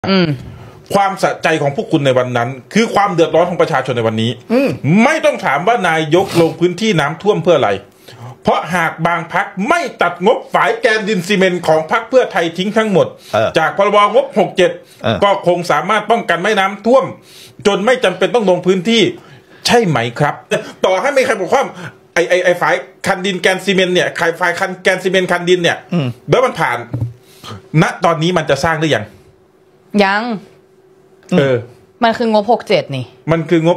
ความสะใจของพวกคุณในวันนั้นคือความเดือดร้อนของประชาชนในวันนี้ไม่ต้องถามว่านายกลงพื้นที่น้ำท่วมเพื่ออะไรเพราะหากบางพรรคไม่ตัดงบฝายแกนดินซีเมนต์ของพรรคเพื่อไทยทิ้งทั้งหมดจากพรบงบ67ก็คงสามารถป้องกันไม่น้ำท่วมจนไม่จำเป็นต้องลงพื้นที่ใช่ไหมครับต่อให้ไม่ใครบอกว่าไอ้ฝายคันดินแกนซีเมนต์เนี่ยฝายคันแกนซีเมนต์คันดินเนี่ยแล้วมันผ่านณตอนนี้มันจะสร้างหรือยังมันคืองบ67นี่มันคืองบ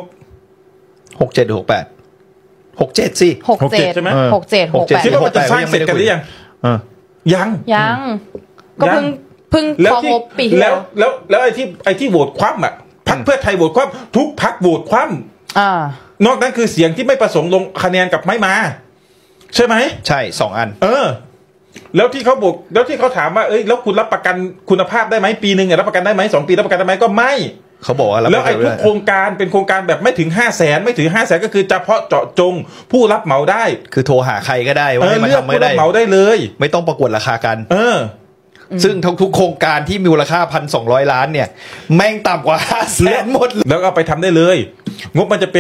67 68 67สิ 67 ใช่ไหม 67 คิดว่าจะสร้างเสร็จกันหรือยังยังก็เพิ่งพองบปีที่แล้วไอ้ที่โหวตคว่ำอ่ะพรรคเพื่อไทยโหวตคว่ำทุกพรรคโหวตคว่ำนอกนั้นคือเสียงที่ไม่ประสงค์ลงคะแนนกับไม่มาใช่ไหมใช่2 อันแล้วที่เขาบอกแล้วที่เขาถามว่าแล้วคุณรับประกันคุณภาพได้ไหมปีนึงรับประกันได้ไหม2 ปีรับประกันได้ไหมก็ไม่เขาบอกว่าแล้วไอ้ทุกโครงการเป็นโครงการแบบไม่ถึง500,000ไม่ถึง500,000ก็คือเฉพาะเจาะจงผู้รับเหมาได้คือโทรหาใครก็ได้ว่าให้มาทำไม่ได้เหมาได้เลยไม่ต้องประกวดราคากันซึ่งทุกโครงการที่มีมูลค่า 1,200 ล้านเนี่ยแม่งต่ำกว่า500,000หมดแล้วก็ไปทำได้เลยงบมันจะเป็น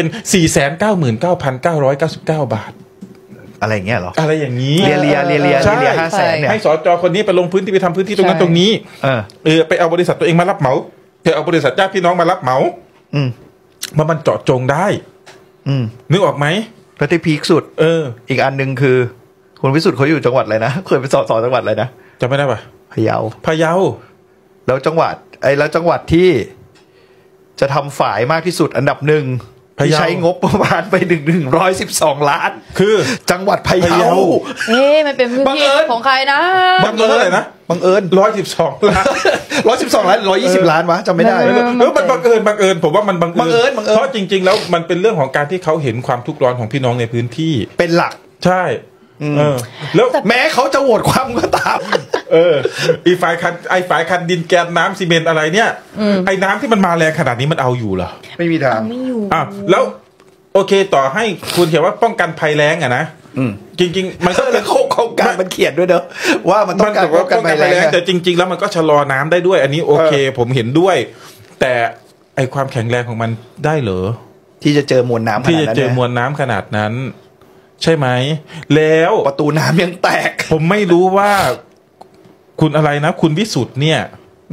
499,999 บาทอะไรอย่างเงี้ยหรออะไรอย่างนี้เรีย500,000เนี่ยให้สจคนนี้ไปลงพื้นที่ไปทำพื้นที่ตรงนั้นตรงนี้ไปเอาบริษัทตัวเองมารับเหมาเอาบริษัทญาติพี่น้องมารับเหมามันเจาะจงได้นึกออกไหมแล้วที่พีคสุดอีกอันนึงคือคุณวิสุทธิ์เขาอยู่จังหวัดอะไรนะเคยไปสอนจังหวัดอะไรนะจำไม่ได้ป่ะพะเยาแล้วจังหวัดที่จะทำฝ่ายมากที่สุดอันดับ1ที่ใช้งบประมาณไป112 ล้านคือจังหวัดพะเยามันเป็นพื้นที่ของใครนะบังเอิญอะไรนะบังเอิญ 112 ล้าน 112 ล้าน120 ล้านวะจำไม่ได้มันบังเอิญผมว่ามันบังเอิญเพราะจริงๆแล้วมันเป็นเรื่องของการที่เขาเห็นความทุกข์ร้อนของพี่น้องในพื้นที่เป็นหลักใช่แล้วแม้เขาจะโหวตความก็ตามฝ่ายคันดินแกนน้ำซีเมนต์อะไรเนี่ยไอ้น้ำที่มันมาแรงขนาดนี้มันเอาอยู่เหรอไม่มีทางไม่อยู่แล้วโอเคต่อให้คุณเขียนว่าป้องกันภัยแล้งอะนะจริงๆมันก็เป็นโครงการมันเขียนด้วยเนอะว่ามันต้องการป้องกันภัยแล้งแต่จริงๆแล้วมันก็ชะลอน้ำได้ด้วยอันนี้โอเคผมเห็นด้วยแต่ไอความแข็งแรงของมันได้เหรอที่จะเจอมวลน้ำที่จะเจอมวลน้ำขนาดนั้นใช่ไหมแล้วประตูน้ำยังแตกผมไม่รู้ว่าคุณอะไรนะคุณวิสุทธ์เนี่ย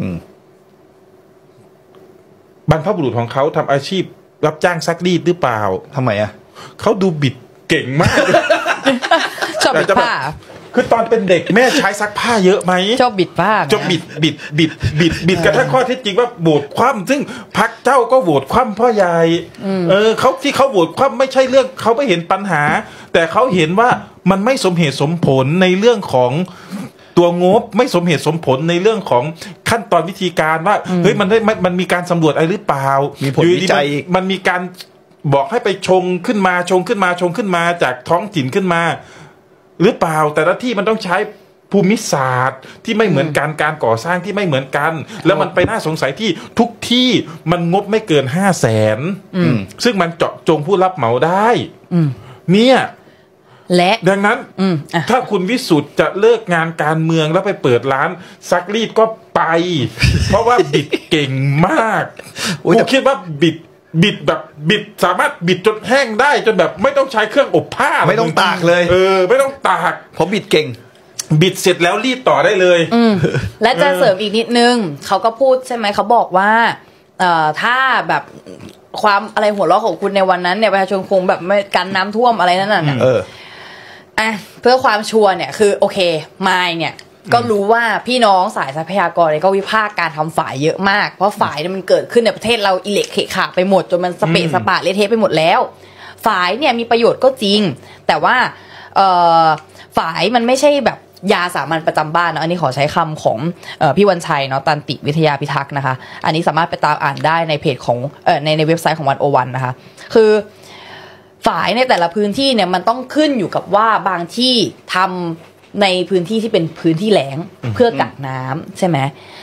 บรรพบุรุษของเขาทำอาชีพรับจ้างซักรีดหรือเปล่าทำไมเขาดูบิดเก่งมากชอบบิดผ้าคือตอนเป็นเด็กแม่ใช้ซักผ้าเยอะไหมชอบบิดผ้าชอบบิดกระทั่งข้อเท็จจริงว่าโหวตคว่ำซึ่งพรรคเจ้าก็โหวตคว่ำพ่อใหญ่เขาที่เขาโหวตคว่ำไม่ใช่เรื่องเขาไม่เห็นปัญหาแต่เขาเห็นว่ามันไม่สมเหตุสมผลในเรื่องของตัวงบไม่สมเหตุสมผลในเรื่องของขั้นตอนวิธีการว่าเฮ้ยมันมีการสำรวจอะไรหรือเปล่ามีผลวิจัยมันมีการบอกให้ไปชงขึ้นมาจากท้องถิ่นขึ้นมาหรือเปล่าแต่ละที่มันต้องใช้ภูมิศาสตร์ที่ไม่เหมือนกันการก่อสร้างที่ไม่เหมือนกันแล้วมันไปน่าสงสัยที่ทุกที่มันงบไม่เกิน500,000ซึ่งมันเจาะจงผู้รับเหมาได้เนี่ยและดังนั้นถ้าคุณวิสุทธ์จะเลิกงานการเมืองแล้วไปเปิดร้านซักรีดก็ไปเพราะว่าบิดเก่งมากผมคิดว่าบิดสามารถบิดจนแห้งได้จนแบบไม่ต้องใช้เครื่องอบผ้าไม่ต้องตากเลยไม่ต้องตากเพราะบิดเก่งบิดเสร็จแล้วรีดต่อได้เลยและจะเสริมอีกนิดนึงเขาก็พูดใช่ไหมเขาบอกว่าถ้าแบบความอะไรหัวเราะของคุณในวันนั้นเนี่ยประชาชนคงแบบไม่กันน้ำท่วมอะไรนั่นน่ะเพื่อความชัวร์เนี่ยคือโอเคมายเนี่ยก็รู้ว่าพี่น้องสายทรัพยากรเนี่ยก็วิพากษ์การทำฝ่ายเยอะมากเพราะฝ่ายเนี่ยมันเกิดขึ้นในประเทศเราอิเล็กเขะขาไปหมดจนมันสเปะสปะเละเทะไปหมดแล้วฝ่ายเนี่ยมีประโยชน์ก็จริงแต่ว่าฝ่ายมันไม่ใช่แบบยาสามัญประจำบ้านนะอันนี้ขอใช้คำของพี่วันชัยเนาะตันติวิทยาพิทักษ์นะคะอันนี้สามารถไปตามอ่านได้ในเพจของในเว็บไซต์ของ101นะคะคือฝ่ายในแต่ละพื้นที่เนี่ยมันต้องขึ้นอยู่กับว่าบางที่ทำในพื้นที่ที่เป็นพื้นที่แล้งเพื่อกักน้ำใช่ไหม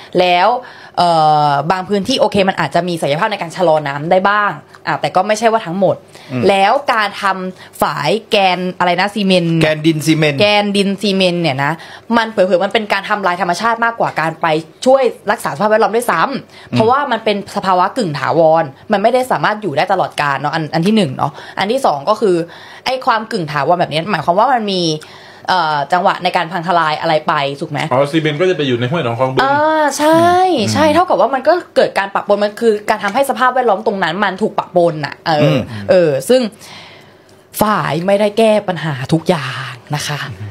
แล้วบางพื้นที่โอเคมันอาจจะมีศักยภาพในการชะลอน้ำได้บ้างแต่ก็ไม่ใช่ว่าทั้งหมดแล้วการทำฝายแกนอะไรนะซีเมนต์แกนดินซีเมนต์เนี่ยนะมันเผยๆมันเป็นการทำลายธรรมชาติมากกว่าการไปช่วยรักษาสภาพแวดล้อมด้วยซ้ำเพราะว่ามันเป็นสภาวะกึ่งถาวรมันไม่ได้สามารถอยู่ได้ตลอดกาลเนาะอันที่1เนาะอันที่2ก็คือไอ้ความกึ่งถาวรแบบนี้หมายความว่ามันมีจังหวะในการพังทลายอะไรไปถูกไหมซีเมนต์ก็จะไปอยู่ในห้วยหนองคลองบึงใช่เท่ากับว่ามันก็เกิดการปะปนมันคือการทำให้สภาพแวดล้อมตรงนั้นมันถูกปะปนอ่ะซึ่งฝ่ายไม่ได้แก้ปัญหาทุกอย่างนะคะ